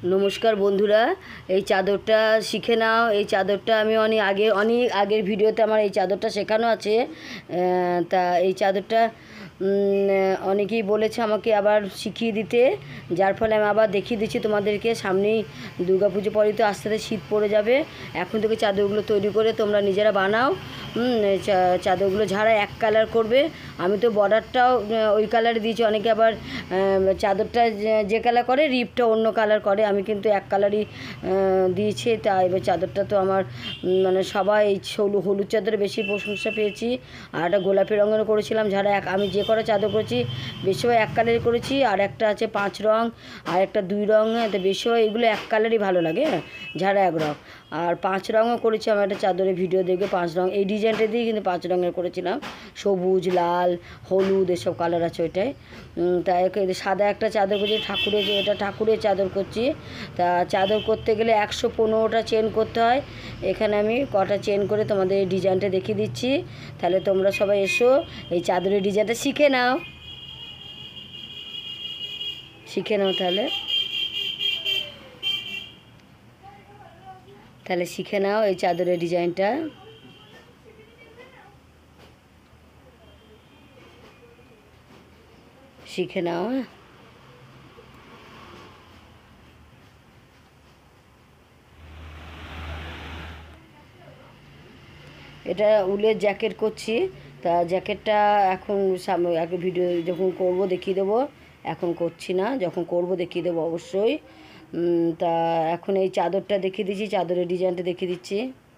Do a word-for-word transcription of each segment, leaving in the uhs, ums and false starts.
নমস্কার বন্ধুরা, এই চাদরটা শিখে নাও। এই চাদরটা আমি অনেক আগে অনেক আগের ভিডিওতে আমার এই চাদরটা শেখানো আছে। তা এই চাদরটা অনেকেই বলেছে আমাকে আবার শিখিয়ে দিতে, যার ফলে আমি আবার দেখিয়ে দিচ্ছি তোমাদেরকে। সামনেই দুর্গা পুজো পরে তো আস্তে আস্তে শীত পড়ে যাবে, এখন থেকে চাদরগুলো তৈরি করে তোমরা নিজেরা বানাও। চাদরগুলো ঝাড়া এক কালার করবে। আমি তো বর্ডারটাও ওই কালারে দিয়েছি, অনেকে আবার চাদরটা যে কালার করে রিপটা অন্য কালার করে, আমি কিন্তু এক কালারই দিয়েছি। তা এবার চাদরটা তো আমার মানে সবাই এই হলু হলুদ চাদরে বেশি প্রশংসা পেয়েছি, আর একটা গোলাপি রঙেরও করেছিলাম ঝাড়া। এক আমি যে কটা চাদর করেছি বেশিরভাগ এক কালারই করেছি, আর একটা আছে পাঁচ রঙ আর একটা দুই রঙ। তো বেশিরভাগ এগুলো এক কালারই ভালো লাগে, ঝাড়া এক রঙ। আর পাঁচ রঙও করেছি আমার একটা চাদরে ভিডিও দেখে, পাঁচ রঙ এই ডিজাইনটা দিয়ে কিন্তু পাঁচ রঙের করেছিলাম, সবুজ লাল হলুদ এসব কালার আছে ওইটাই। তাই সাদা একটা চাদর করছি ঠাকুরের, এটা ঠাকুরের চাদর করছি। তা চাদর করতে গেলে একশো পনেরোটা চেন করতে হয়। এখানে আমি কটা চেন করে তোমাদের এই ডিজাইনটা দেখিয়ে দিচ্ছি, তাহলে তোমরা সবাই এসো এই চাদরের ডিজাইনটা শিখে নাও শিখে নাও তাহলে তাহলে শিখে নাও এই চাদরের ডিজাইনটা। শিখে নাও। এটা উলের জ্যাকেট করছি। তা জ্যাকেটটা এখন সামনে আগে ভিডিও যখন করব দেখিয়ে দেবো, এখন করছি না, যখন করব দেখিয়ে দেবো অবশ্যই। তা এখন এই চাদরটা দেখিয়ে দিচ্ছি, চাদরের ডিজাইনটা দেখিয়ে দিচ্ছি।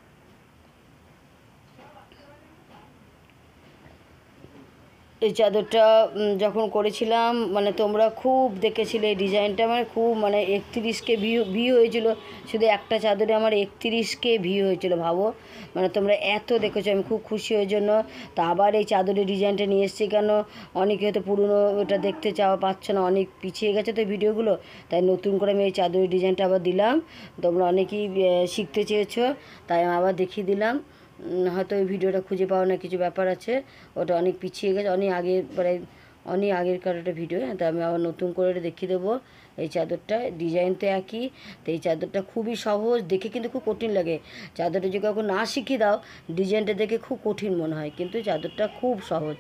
এই চাদরটা যখন করেছিলাম মানে তোমরা খুব দেখেছিলে এই ডিজাইনটা, মানে খুব মানে একত্রিশকে ভিউ ভিউ হয়েছিল শুধু একটা চাদরে, আমার একত্রিশকে ভিউ হয়েছিল ভাবো, মানে তোমরা এত দেখেছো, আমি খুব খুশি ওই জন্য। তা আবার এই চাদরের ডিজাইনটা নিয়ে এসেছি, কেন অনেকে হয়তো পুরনো ওটা দেখতে চাওয়া পাচ্ছ না, অনেক পিছিয়ে গেছে তো ভিডিওগুলো, তাই নতুন করে আমি এই চাদরের ডিজাইনটা আবার দিলাম। তোমরা অনেকেই শিখতে চেয়েছো, তাই আমি আবার দেখিয়ে দিলাম। হয়তো ওই ভিডিওটা খুঁজে পাওয়া না, কিছু ব্যাপার আছে, ওটা অনেক পিছিয়ে গেছে, অনেক আগের প্রায় অনেক আগেরকার একটা ভিডিও। তা আমি আবার নতুন করে দেখিয়ে দেবো। এই চাদরটা ডিজাইন তো একই, তো এই চাদরটা খুবই সহজ, দেখে কিন্তু খুব কঠিন লাগে। চাদরটা যদি কখন না শিখিয়ে দাও ডিজাইনটা দেখে খুব কঠিন মনে হয়, কিন্তু চাদরটা খুব সহজ।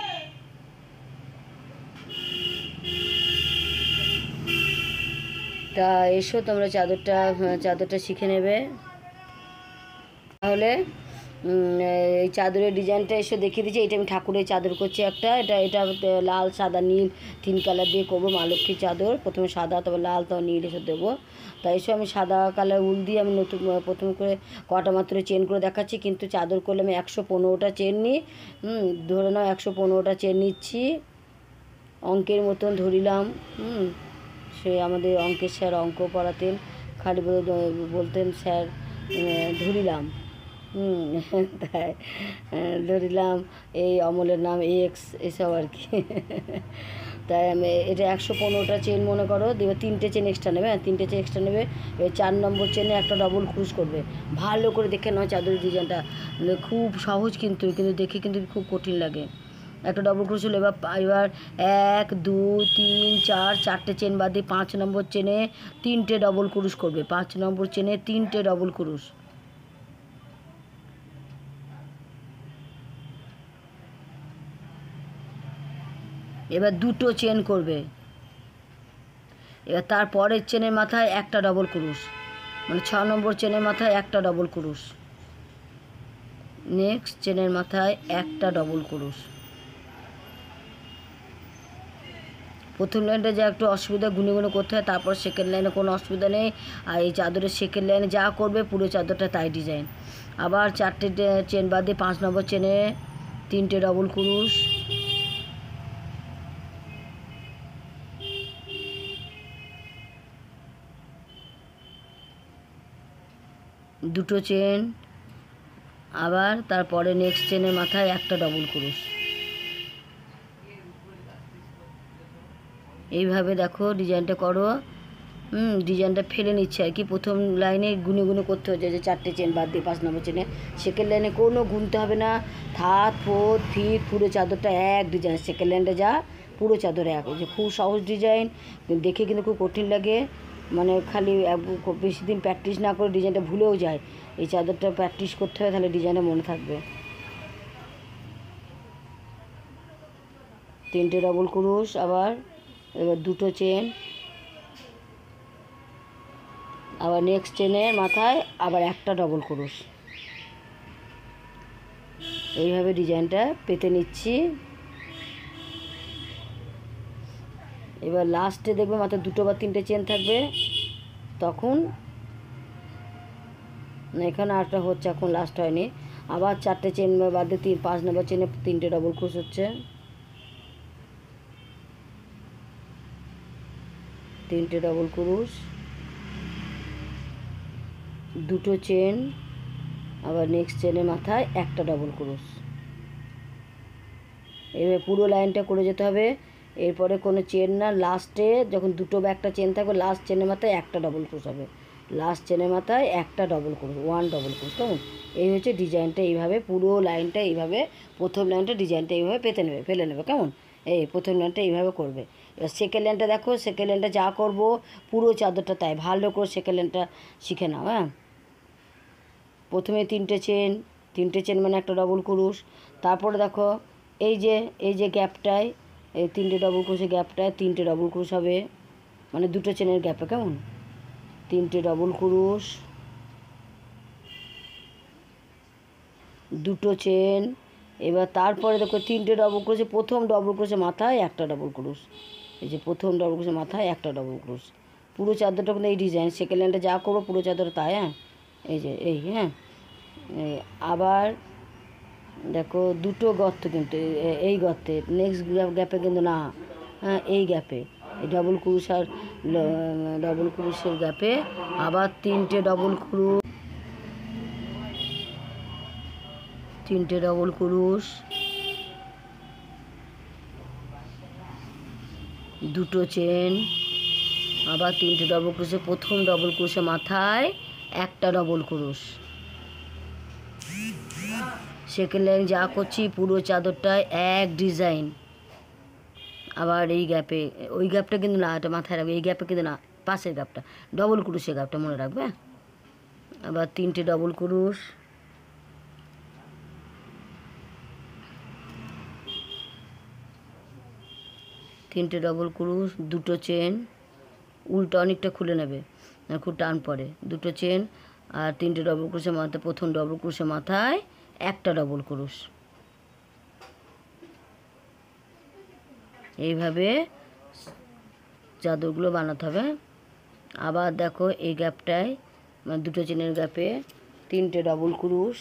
তা এসো তোমরা চাদরটা চাদরটা শিখে নেবে তাহলে। এই চাদরের ডিজাইনটা এসে দেখিয়ে দিচ্ছি। এটা আমি ঠাকুরের চাদর করছি একটা, এটা এটা লাল সাদা নীল তিন কালার দিয়ে করবো। মা লক্ষ্মীর চাদর, প্রথমে সাদা তবে লাল তবে নীল এসে দেবো। তাই এসে আমি সাদা কালার উল দিয়ে আমি নতুন প্রথম করে কটা মাত্র চেন করে দেখাচ্ছি, কিন্তু চাদর করলে আমি একশো পনেরোটা চেন নিই। হুম ধরে নাও একশো পনেরোটা চেন নিচ্ছি, অঙ্কের মতন ধরিলাম। হুম সে আমাদের অঙ্কের স্যার অঙ্ক পড়াতেন, খালি বলতেন স্যার ধরিলাম। হুম তাই ধরিলাম, এই অমলের নাম এক্স এসব আর কি। তাই আমি এটা একশো পনেরোটা চেন মনে করো দেবে, তিনটে চেন এক্সট্রা নেবে, হ্যাঁ তিনটে চেন এক্সট্রা নেবে। এবার চার নম্বর চেনে একটা ডবল ক্রুশ করবে। ভালো করে দেখে নয় চাদরের ডিজাইনটা খুব সহজ, কিন্তু কিন্তু দেখে কিন্তু খুব কঠিন লাগে। একটা ডবল ক্রুশ হলো, এবার এবার এক দুই তিন চার চারটে চেন বাদ দিয়ে পাঁচ নম্বর চেনে তিনটে ডবল ক্রুশ করবে। পাঁচ নম্বর চেনে তিনটে ডবল ক্রুশ। এবার দুটো চেন করবে। এবার তারপরের চেনের মাথায় একটা ডবল ক্রুশ, মানে ছ নম্বর চেনের মাথায় একটা ডবল ক্রুশ, নেক্সট চেনের মাথায় একটা ডবল ক্রুশ। প্রথম লাইনটা যা একটু অসুবিধা গুনে গুনে করতে হয়, তারপর সেকেন্ড লাইনে কোনো অসুবিধা নেই। আর এই চাদরের সেকেন্ড লাইনে যা করবে পুরো চাদরটা তাই ডিজাইন। আবার চারটে চেন বাদ দিয়ে পাঁচ নম্বর চেনে তিনটে ডবল ক্রুশ, দুটো চেন, আবার তারপরে নেক্সট চেনের মাথায় একটা ডবল ক্রুশ। এইভাবে দেখো ডিজাইনটা করো। হুম ডিজাইনটা ফেলে নিচ্ছে আর কি, প্রথম লাইনে গুনে গুনে করতে হচ্ছে যে চারটে চেন বাদ দিয়ে পাঁচ নম্বর চেনে। সেকেন্ড লাইনে কোনো গুনতে হবে না, থার্ড ফোর্থ ফিফথ পুরো চাদরটা এক ডিজাইন। সেকেন্ড লাইনটা যা পুরো চাদরে এক, যে খুব সহজ ডিজাইন, দেখে কিন্তু খুব কঠিন লাগে। মানে খালি খুব বেশি দিন প্র্যাকটিস না করে ডিজাইনটা ভুলেও যায়। এই চাদরটা প্র্যাকটিস করতে হবে, তাহলে ডিজাইনটা মনে থাকবে। তিনটে ডবল ক্রোশ, আবার এবার দুটো চেন, আবার নেক্সট চেনের মাথায় আবার একটা ডবল ক্রোশ। এইভাবে ডিজাইনটা পেতে নিচ্ছি। এবার লাস্টে দেখবে মাথায় দুটো বা তিনটে চেন থাকবে, তখন না এখানে আরটা হচ্ছে, এখন লাস্ট হয়নি, আবার চারটে চেন বাদে তিন পাঁচ নম্বর চেনে তিনটে ডবল ক্রোশ হচ্ছে, তিনটে ডবল ক্রোশ, দুটো চেন, আবার নেক্সট চেনের মাথায় একটা ডবল ক্রোশ। এবার পুরো লাইনটা করে যেতে হবে। এরপরে কোনো চেন না, লাস্টে যখন দুটো বা একটা চেন থাকবে লাস্ট চেনের মাথায় একটা ডবল ক্রোশ হবে, লাস্ট চেনের মাথায় একটা double crochet, one double crochet. কেমন? এই হচ্ছে ডিজাইনটা। এইভাবে পুরো লাইনটা এইভাবে, প্রথম লাইনটা ডিজাইনটা এইভাবে পেতে নেবে, ফেলে নেবে। কেমন? এই প্রথম লাইনটা এইভাবে করবে। এবার সেকেন্ড লাইনটা দেখো, সেকেন্ড লাইনটা যা করবো পুরো চাদরটা তাই, ভালো করে সেকেন্ড লাইনটা শিখে নাও। হ্যাঁ, প্রথমে তিনটে চেন, তিনটে চেন মানে একটা ডবল ক্রোশ। তারপরে দেখো এই যে এই যে গ্যাপটায়, এই তিনটে ডবল ক্রোশের গ্যাপটায় তিনটে ডবল ক্রোশ হবে, মানে দুটো চেনের গ্যাপে। কেমন? তিনটে ডবল ক্রোশ, দুটো চেন। এবার তারপরে দেখো তিনটে ডবল ক্রোশে প্রথম ডবল ক্রোশের মাথায় একটা ডবল ক্রোশ, এই যে প্রথম ডবল ক্রোশের মাথায় একটা ডবল ক্রোশ। পুরো চাদরটা কিন্তু এই ডিজাইন, সেকেন্ড লাইনটা যা করবো পুরো চাদর তাই। হ্যাঁ, এই যে এই, হ্যাঁ, আবার দেখো দুটো গর্ত, কিন্তু এই গর্তে নেক্সট গ্যাপে কিন্তু না, হ্যাঁ এই গ্যাপে, এই ডবল ক্রোশ আর ডবল ক্রোশের গ্যাপে আবার তিনটে ডবল ক্রোশ, তিনটে ডবল ক্রোশ, দুটো চেন, আবার তিনটে ডবল ক্রোশে প্রথম ডবল ক্রোশের মাথায় একটা ডবল ক্রোশ। সেকেন্ড লাইন যা করছি পুরো চাদরটায় এক ডিজাইন। আবার এই গ্যাপে, ওই গ্যাপটা কিন্তু না, এটা মাথায় রাখবে, এই গ্যাপে কিন্তু না, পাশের গ্যাপটা ডবল ক্রোশের গ্যাপটা মনে রাখবে। আবার তিনটে ডবল ক্রোশ, তিনটে ডবল ক্রোশ, দুটো চেন, উল্টো অনেকটা খুলে নেবে, খুব টান পড়ে, দুটো চেন আর তিনটে ডবল ক্রোশের মাথায় প্রথম ডবল ক্রোশের মাথায় একটা ডবল ক্রোশ। এইভাবে চাদরগুলো বানাতে হবে। আবার দেখো এই গ্যাপটায়, মানে দুটো চেনের গ্যাপে তিনটে ডবল ক্রোশ,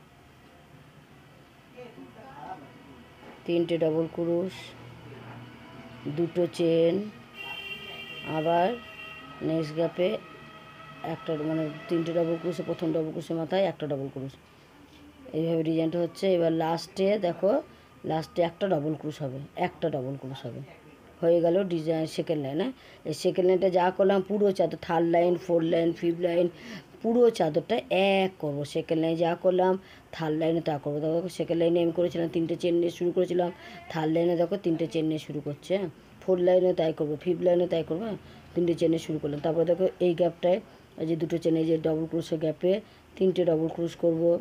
তিনটে ডবল ক্রোশ, দুটো চেন, আবার নেক্সট গ্যাপে একটা, মানে তিনটে ডবল ক্রোশে প্রথম ডবল ক্রোশের মাথায় একটা ডবল ক্রোশ। এইভাবে ডিজাইনটা হচ্ছে। এবার লাস্টে দেখো, লাস্টে একটা ডবল ক্রোশ হবে, একটা ডবল ক্রোশ হবে, হয়ে গেল ডিজাইন সেকেন্ড লাইন। হ্যাঁ, এই সেকেন্ড লাইনটা যা করলাম পুরো চাদর, third line, fourth line, fifth line, পুরো চাদরটা এক করবো। সেকেন্ড লাইনে যা করলাম থার্ড লাইনে তা করবো। দেখো সেকেন্ড লাইনে আমি করেছিলাম তিনটে চেন নিয়ে শুরু করেছিলাম, থার্ড লাইনে দেখো তিনটে চেন নিয়ে শুরু করছে। হ্যাঁ, ফোর্থ লাইনে তাই করবো, ফিফথ লাইনে তাই করবো। হ্যাঁ, তিনটে চেনে শুরু করলাম। তারপরে দেখো এই গ্যাপটায়, এই যে দুটো চেনে, যে ডবল ক্রোশের গ্যাপে তিনটে ডবল ক্রোশ করবো,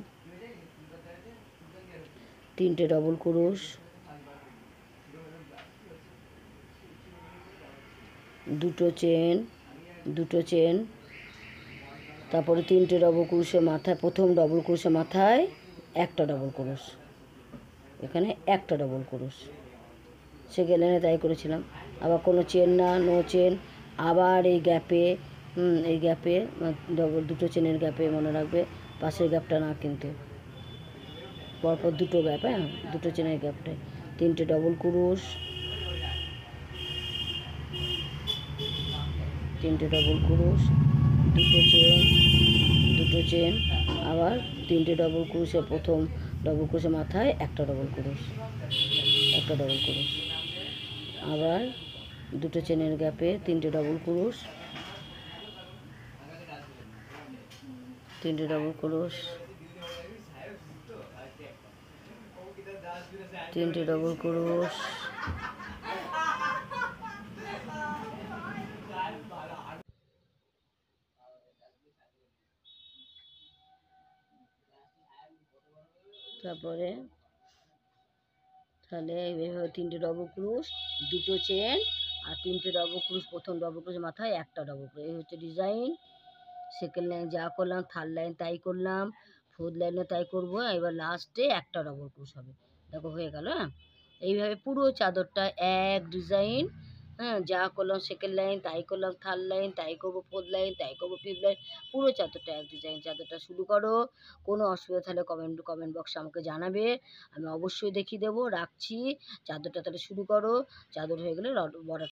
তিনটে ডবল ক্রোশ, দুটো চেন, দুটো চেন, তারপরে তিনটে ডবল ক্রোশের মাথায় প্রথম ডবল ক্রোশের মাথায় একটা ডবল ক্রোশ, এখানে একটা ডবল ক্রোশ। সেকেন্ড লাইনে তাই করেছিলাম। আবার কোনো চেন না, নো চেন, আবার এই গ্যাপে, হুম এই গ্যাপে ডবল, দুটো চেনের গ্যাপে মনে রাখবে, পাশের গ্যাপটা না কিন্তু, পরপর দুটো গ্যাপ। হ্যাঁ, দুটো চেনের গ্যাপটায় তিনটে ডবল ক্রোশ, তিনটে ডবল ক্রোশ, দুটো চেন, দুটো চেন, আবার তিনটে ডবল ক্রোশে প্রথম ডবল ক্রোশের মাথায় একটা ডবল ক্রোশ, একটা ডবল ক্রোশ, আবার দুটো চেনের গ্যাপে তিনটে ডবল ক্রোশ, তিনটে ডবল ক্রোশ, তিনটে ডবল ক্রোশ, তারপরে তাহলে এইভাবে তিনটে ডবল ক্রুশ, দুটো চেন আর তিনটে ডবল ক্রুশ, প্রথম ডবল ক্রুশের মাথায় একটা ডবল ক্রুশ। এই হচ্ছে ডিজাইন। সেকেন্ড লাইন যা করলাম, থার্ড লাইন তাই করলাম, ফোর্থ লাইনে তাই করবো। এবার লাস্টে একটা ডবল ক্রুশ হবে। দেখো হয়ে গেল। হ্যাঁ, এইভাবে পুরো চাদরটা এক ডিজাইন। হ্যাঁ, যা করলাম সেকেন্ড লাইন তাই করলাম, থার্ড লাইন তাই করবো, ফোর্থ লাইন তাই করবো, ফিফথ লাইন, পুরো চাদরটা এক ডিজাইন। চাদরটা শুরু করো। কোনো অসুবিধা থাকলে কমেন্ট কমেন্ট বক্সে আমাকে জানাবে, আমি অবশ্যই দেখিয়ে দেবো। রাখছি। চাদরটা তাহলে শুরু করো। চাদর হয়ে গেলে বর্ডার